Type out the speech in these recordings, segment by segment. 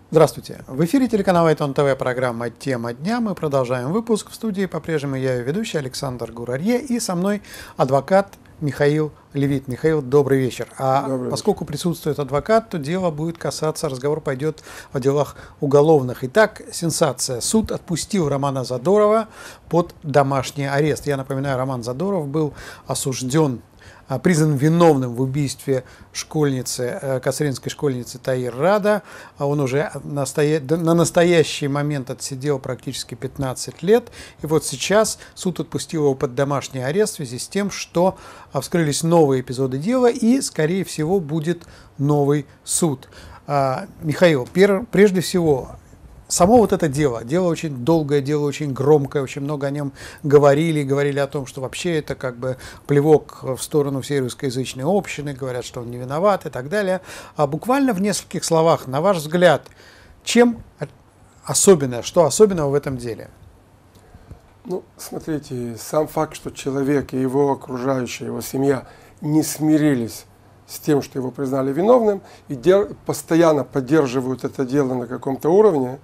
Здравствуйте! В эфире телеканала Айтон ТВ программа «Тема дня». Мы продолжаем выпуск. В студии по-прежнему я ее ведущий Александр Гурарье и со мной адвокат Михаил Левит. Михаил, добрый вечер. Поскольку присутствует адвокат, то дело будет касаться, разговор пойдет о делах уголовных. Итак, сенсация. Суд отпустил Романа Задорова под домашний арест. Я напоминаю, Роман Задоров был осужден, признан виновным в убийстве школьницы, кацринской школьницы Таир Рада. Он уже на настоящий момент отсидел практически 15 лет. И вот сейчас суд отпустил его под домашний арест в связи с тем, что вскрылись новые эпизоды дела и, скорее всего, будет новый суд. Михаил, прежде всего, само вот это дело очень долгое, дело очень громкое, очень много о нем говорили о том, что вообще это как бы плевок в сторону всей русскоязычной общины, говорят, что он не виноват и так далее. А буквально в нескольких словах, на ваш взгляд, чем особенное, что особенного в этом деле? Ну, смотрите, сам факт, что человек и его окружающая, его семья не смирились с тем, что его признали виновным, и постоянно поддерживают это дело на каком-то уровне,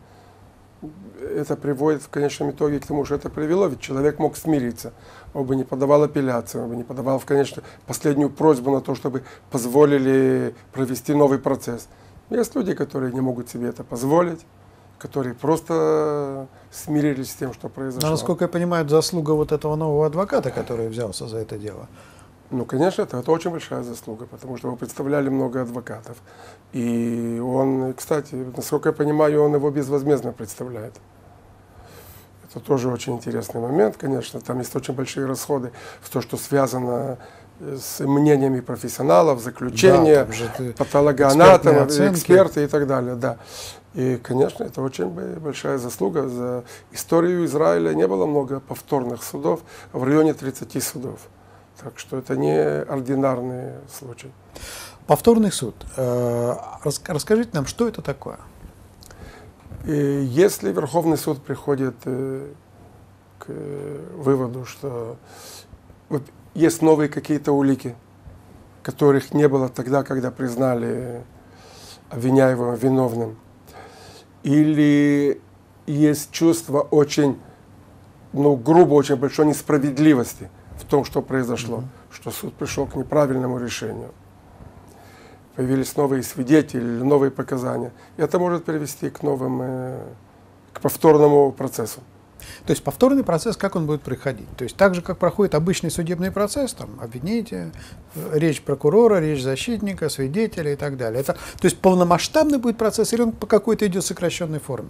это приводит в конечном итоге к тому, что это привело, ведь человек мог смириться, он бы не подавал апелляцию, он бы не подавал в конечном последнюю просьбу на то, чтобы позволили провести новый процесс. Есть люди, которые не могут себе это позволить, которые просто смирились с тем, что произошло. Но, насколько я понимаю, заслуга вот этого нового адвоката, который взялся за это дело. Ну, конечно, это очень большая заслуга, потому что его представляли много адвокатов. И он, кстати, насколько я понимаю, он его безвозмездно представляет. Это тоже очень интересный момент, конечно. Там есть очень большие расходы в то, что связано с мнениями профессионалов, заключения, да, патологоанатомов, эксперты и так далее. Да. И, конечно, это очень большая заслуга. За историю Израиля не было много повторных судов, в районе 30 судов. Так что это не ординарный случай. Повторный суд. Расскажите нам, что это такое? Если Верховный суд приходит к выводу, что вот есть новые какие-то улики, которых не было тогда, когда признали обвиняемого виновным, или есть чувство очень, грубо, очень большой несправедливости в том, что произошло, что суд пришел к неправильному решению. Появились новые свидетели, новые показания. И это может привести к повторному процессу. То есть повторный процесс, как он будет проходить? То есть так же, как проходит обычный судебный процесс, там обвинение, речь прокурора, речь защитника, свидетеля и так далее. То есть полномасштабный будет процесс или он по какой-то идет сокращенной форме?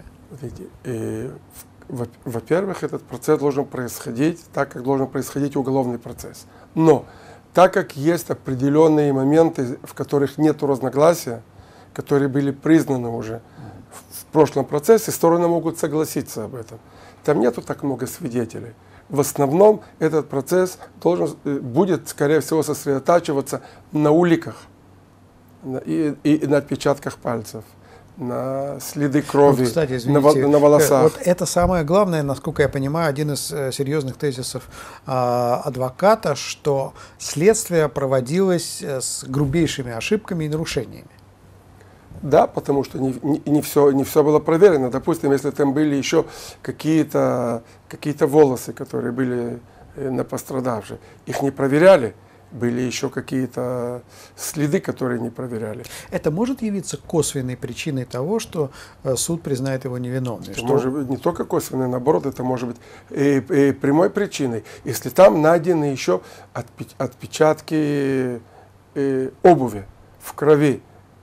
Во-первых, этот процесс должен происходить так, как должен происходить уголовный процесс. Но так как есть определенные моменты, в которых нет разногласия, которые были признаны уже в прошлом процессе, стороны могут согласиться об этом. Там нету так много свидетелей. В основном этот процесс будет, скорее всего, сосредотачиваться на уликах и на отпечатках пальцев, на следы крови, кстати, извините, на волосах. Вот это самое главное, насколько я понимаю, один из серьезных тезисов адвоката, что следствие проводилось с грубейшими ошибками и нарушениями. Да, потому что не все было проверено. Допустим, если там были еще какие-то волосы, которые были на пострадавшей, их не проверяли. Были еще какие-то следы, которые не проверяли. Это может явиться косвенной причиной того, что суд признает его невиновным? Это может быть не только косвенной, наоборот, это может быть и прямой причиной. Если там найдены еще отпечатки обуви в крови,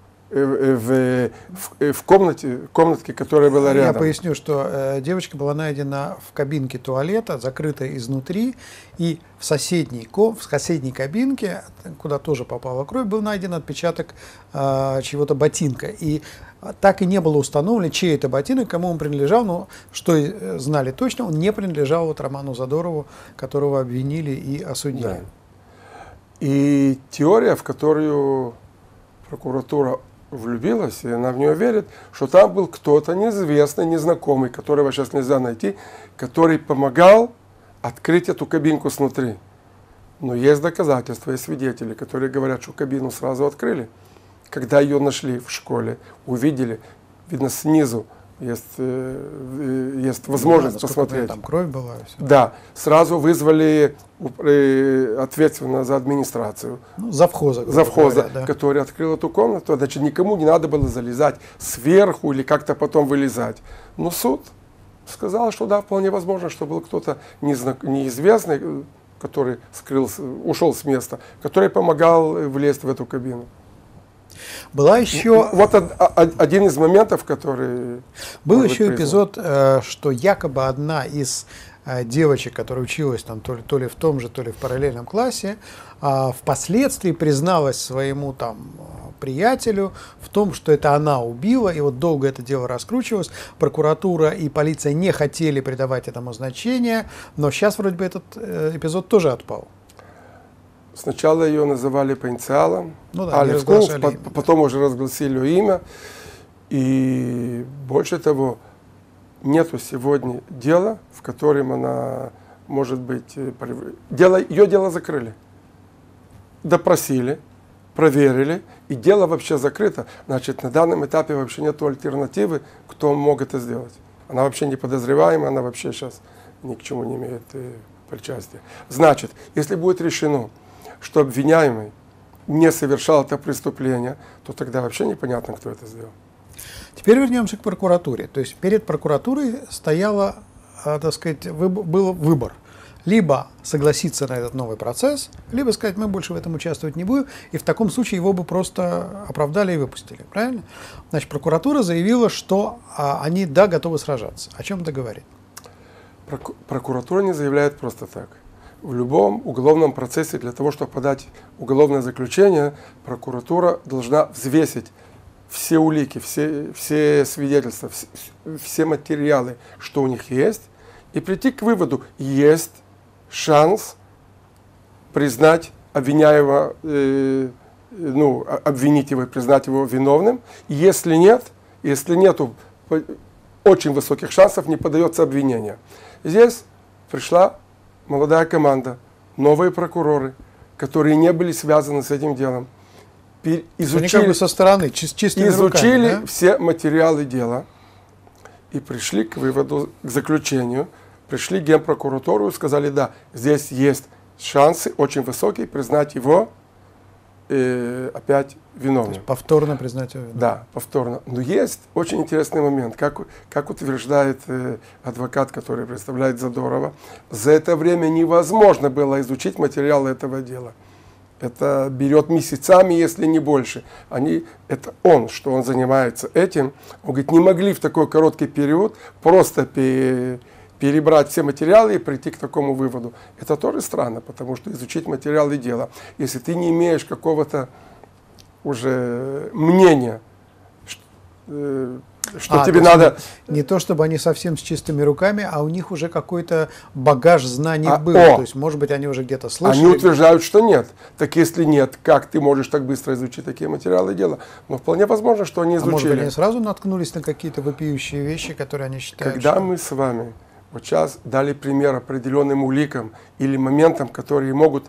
в комнатке, которая была рядом. Я поясню, что девочка была найдена в кабинке туалета, закрытая изнутри, и в соседней кабинке, куда тоже попала кровь, был найден отпечаток чьего-то ботинка. И так и не было установлено, чей это ботинок, кому он принадлежал, но что знали точно, он не принадлежал вот Роману Задорову, которого обвинили и осудили. Да. И теория, в которую прокуратура влюбилась, и она в нее верит, что там был кто-то неизвестный, незнакомый, которого сейчас нельзя найти, который помогал открыть эту кабинку снутри. Но есть доказательства и свидетели, которые говорят, что кабину сразу открыли. Когда ее нашли в школе, увидели, видно, снизу есть возможность посмотреть. Там кровь была. И все. Да, сразу вызвали ответственного за администрацию. Ну, завхоза, Завхоза, говоря, да. который открыл эту комнату. Значит, никому не надо было залезать сверху или как-то потом вылезать. Но суд сказал, что да, вполне возможно, что был кто-то неизвестный, который ушел с места, который помогал влезть в эту кабину. Была еще... Вот один из моментов, который... Был еще эпизод, что якобы одна из девочек, которая училась там то ли в том же, то ли в параллельном классе, впоследствии призналась своему там приятелю в том, что это она убила, и вот долго это дело раскручивалось, прокуратура и полиция не хотели придавать этому значения, но сейчас вроде бы этот эпизод тоже отпал. Сначала ее называли по инициалам, Ну да, Алекс Кунц, потом уже разгласили ее имя, и больше того, нету сегодня дела, в котором она может быть... Ее дело закрыли, допросили, проверили, и дело вообще закрыто. Значит, на данном этапе вообще нет альтернативы, кто мог это сделать. Она вообще не подозреваема, она вообще сейчас ни к чему не имеет причастия. Значит, если будет решено, что обвиняемый не совершал это преступление, то тогда вообще непонятно, кто это сделал. Теперь вернемся к прокуратуре. То есть перед прокуратурой стояла, так сказать, был выбор. Либо согласиться на этот новый процесс, либо сказать, мы больше в этом участвовать не будем, и в таком случае его бы просто оправдали и выпустили. Правильно? Значит, прокуратура заявила, что они, да, готовы сражаться. О чем это говорит? Прокуратура не заявляет просто так. В любом уголовном процессе для того, чтобы подать уголовное заключение, прокуратура должна взвесить все улики, все свидетельства, все материалы, что у них есть, и прийти к выводу, есть шанс признать обвиняемого, обвинить его и признать его виновным. И если нету очень высоких шансов, не подается обвинение. Здесь пришла молодая команда, новые прокуроры, которые не были связаны с этим делом. Изучили со стороны, чистыми руками, да? Все материалы дела и пришли к выводу, к заключению, пришли в Генпрокуратуру и сказали, да, здесь есть шансы очень высокие признать его опять виновным. Повторно признать его виновным. Да, повторно. Но есть очень интересный момент, как утверждает адвокат, который представляет Задорова, за это время невозможно было изучить материалы этого дела. Это берет месяцами, если не больше. Это что он занимается этим. Он говорит, не могли в такой короткий период просто перебрать все материалы и прийти к такому выводу. Это тоже странно, потому что изучить материалы дела, если ты не имеешь какого-то уже мнения, что тебе надо... Не то, чтобы они совсем с чистыми руками, а у них уже какой-то багаж знаний был. То есть, может быть, они уже где-то слышали. Они утверждают, что нет. Так если нет, как ты можешь так быстро изучить такие материалы дела? Но вполне возможно, что они изучили. Может быть, они сразу наткнулись на какие-то вопиющие вещи, которые они считают. Когда мы с вами вот сейчас дали пример определенным уликам или моментам, которые могут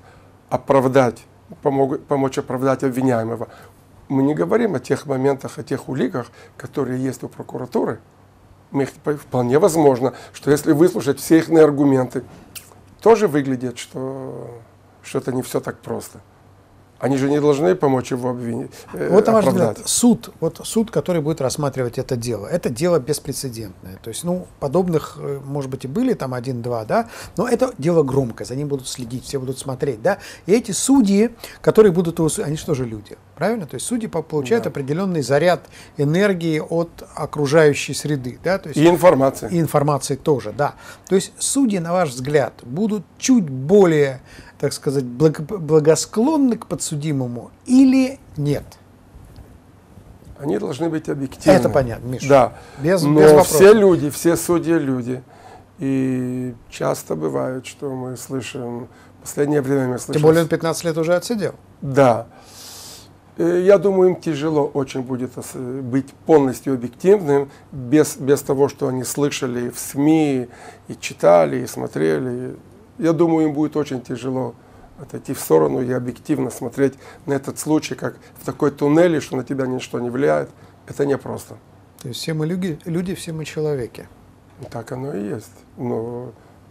помочь оправдать обвиняемого, мы не говорим о тех моментах, о тех уликах, которые есть у прокуратуры. Вполне возможно, что если выслушать все их аргументы, тоже выглядит, что это не все так просто. Они же не должны помочь его обвинить. Вот, на ваш взгляд, суд, который будет рассматривать это дело беспрецедентное. То есть, подобных, может быть, и были там 1-2, да, но это дело громкое, за ним будут следить, все будут смотреть, да. И эти судьи, которые будут его судить, они что же люди, правильно? То есть судьи получают определенный заряд энергии от окружающей среды, да. То есть, и информации. И информации тоже, да. То есть судьи, на ваш взгляд, будут чуть более, так сказать, благосклонны к подсудимому или нет? Они должны быть объективны. Это понятно, Миша. Да. Без Но вопросов. все люди, все судьи люди. И часто бывает, что мы слышим, в последнее время мы слышим... Тем более он 15 лет уже отсидел. Да. Я думаю, им тяжело очень будет быть полностью объективным, без того, что они слышали в СМИ, и читали, и смотрели. Я думаю, им будет очень тяжело отойти в сторону и объективно смотреть на этот случай, как в такой туннеле, что на тебя ничто не влияет. Это непросто. То есть все мы люди, все мы человеки. Так оно и есть. Но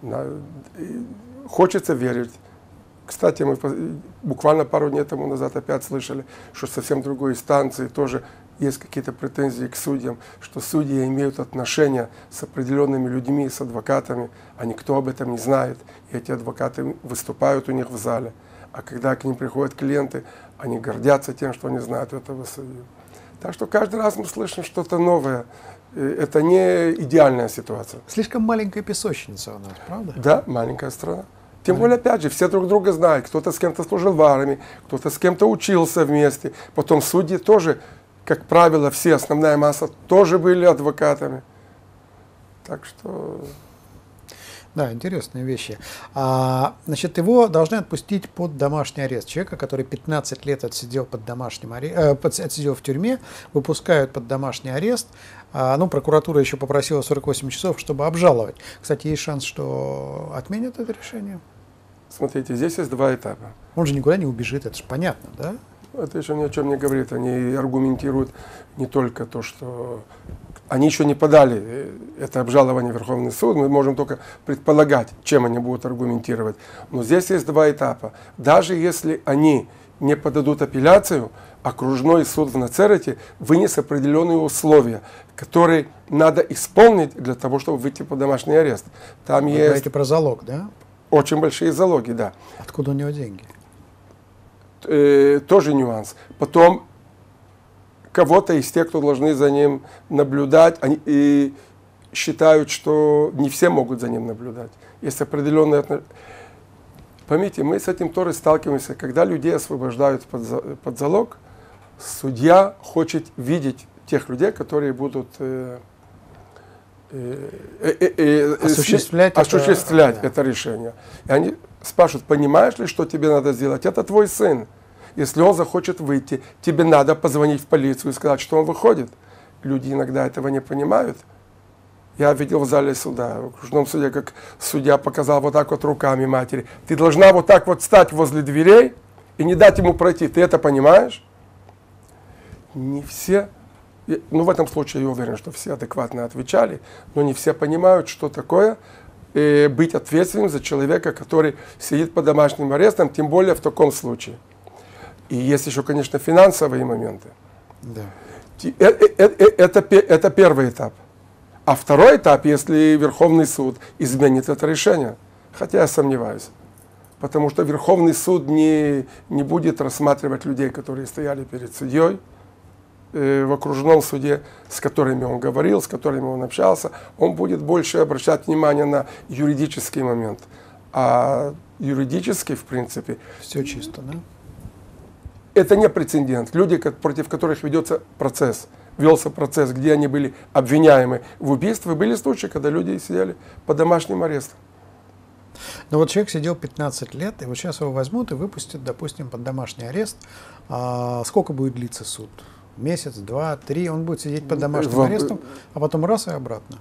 хочется верить. Кстати, мы буквально пару дней тому назад опять слышали, что совсем другой инстанции тоже есть какие-то претензии к судьям, что судьи имеют отношения с определенными людьми, с адвокатами, а никто об этом не знает. И эти адвокаты выступают у них в зале. А когда к ним приходят клиенты, они гордятся тем, что они знают этого судью. Так что каждый раз мы слышим что-то новое. Это не идеальная ситуация. Слишком маленькая песочница у нас, правда? Да, маленькая страна. Тем более, опять же, все друг друга знают. Кто-то с кем-то служил в армии, кто-то с кем-то учился вместе. Потом судьи тоже, как правило, все, основная масса, тоже были адвокатами. Так что... Да, интересные вещи. Значит, его должны отпустить под домашний арест. Человека, который 15 лет отсидел под домашним отсидел в тюрьме, выпускают под домашний арест. Прокуратура еще попросила 48 часов, чтобы обжаловать. Кстати, есть шанс, что отменят это решение? Смотрите, здесь есть два этапа. Он же никуда не убежит, это же понятно, да? Это еще ни о чем не говорит. Они аргументируют не только то, что... Они еще не подали это обжалование в Верховный суд, мы можем только предполагать, чем они будут аргументировать. Но здесь есть два этапа. Даже если они не подадут апелляцию, окружной суд в Нацерете вынес определенные условия, которые надо исполнить для того, чтобы выйти под домашний арест. Там Вы есть... говорите про залог, да? Очень большие залоги, да. Откуда у него деньги? Тоже нюанс. Потом кого-то из тех, кто должны за ним наблюдать, они и считают, что не все могут за ним наблюдать. Есть определенные отношения. Поймите, мы с этим тоже сталкиваемся. Когда людей освобождают под залог, судья хочет видеть тех людей, которые будут осуществлять это решение. И они спрашивают, понимаешь ли, что тебе надо сделать? Это твой сын. Если он захочет выйти, тебе надо позвонить в полицию и сказать, что он выходит. Люди иногда этого не понимают. Я видел в зале суда, в окружном суде, как судья показал вот так вот руками матери. Ты должна вот так вот встать возле дверей и не дать ему пройти. Ты это понимаешь? Не все, в этом случае я уверен, что все адекватно отвечали, но не все понимают, что такое быть ответственным за человека, который сидит под домашним арестом, тем более в таком случае. И есть еще, конечно, финансовые моменты. Да. Это первый этап. А второй этап, если Верховный суд изменит это решение, хотя я сомневаюсь, потому что Верховный суд не будет рассматривать людей, которые стояли перед судьей в окружном суде, с которыми он говорил, с которыми он общался, он будет больше обращать внимание на юридический момент. А юридически, в принципе... Все чисто, да? Это не прецедент. Люди, против которых велся процесс, где они были обвиняемы в убийстве, были случаи, когда люди сидели под домашним арестом. Но вот человек сидел 15 лет, и вот сейчас его возьмут и выпустят, допустим, под домашний арест. Сколько будет длиться суд? Месяц, 2, 3? Он будет сидеть под домашним арестом, а потом раз и обратно?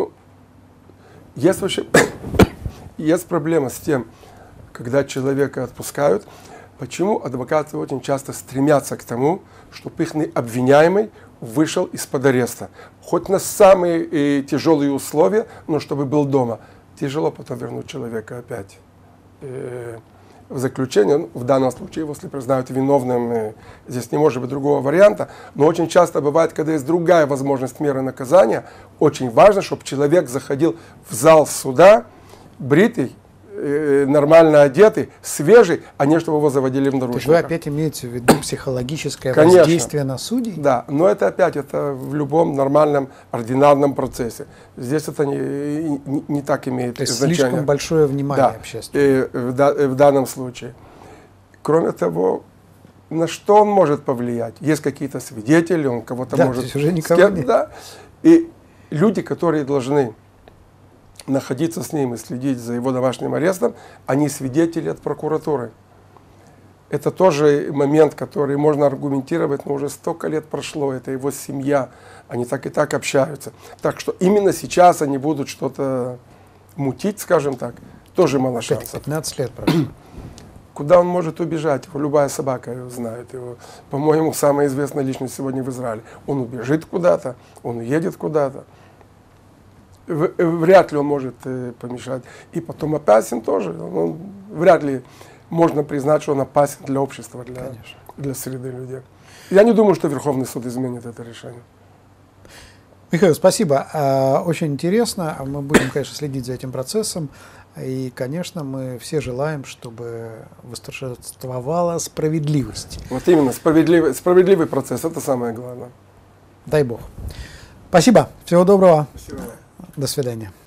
Есть проблема с тем, когда человека отпускают. Почему адвокаты очень часто стремятся к тому, чтобы их обвиняемый вышел из-под ареста? Хоть на самые тяжелые условия, но чтобы был дома. Тяжело потом вернуть человека опять в заключение. В данном случае, если признают виновным, здесь не может быть другого варианта. Но очень часто бывает, когда есть другая возможность меры наказания, очень важно, чтобы человек заходил в зал суда бритый, нормально одетый, свежий, а не чтобы его заводили в наручниках. То есть вы опять имеете в виду психологическое воздействие на судей? Да, но это опять в любом нормальном ординарном процессе. Здесь это не так имеет значение. То есть слишком большое внимание общественное. В данном случае. Кроме того, на что он может повлиять? Есть какие-то свидетели, он кого-то может... Здесь уже никого нет. Да. И люди, которые должны находиться с ним и следить за его домашним арестом, они свидетели от прокуратуры. Это тоже момент, который можно аргументировать, но уже столько лет прошло, это его семья, они так и так общаются. Так что именно сейчас они будут что-то мутить, скажем так, тоже мало шансов. 15 лет прошло. Куда он может убежать? Любая собака его знает. Его, по-моему, самая известная личность сегодня в Израиле. Он убежит куда-то, он уедет куда-то. Вряд ли он может помешать. И потом опасен тоже. Вряд ли можно признать, что он опасен для общества, для среды людей. Я не думаю, что Верховный суд изменит это решение. Михаил, спасибо. Очень интересно. Мы будем, конечно, следить за этим процессом. И, конечно, мы все желаем, чтобы восторжествовала справедливость. Вот именно, справедливый процесс, это самое главное. Дай Бог. Спасибо. Всего доброго. Спасибо. До свидания.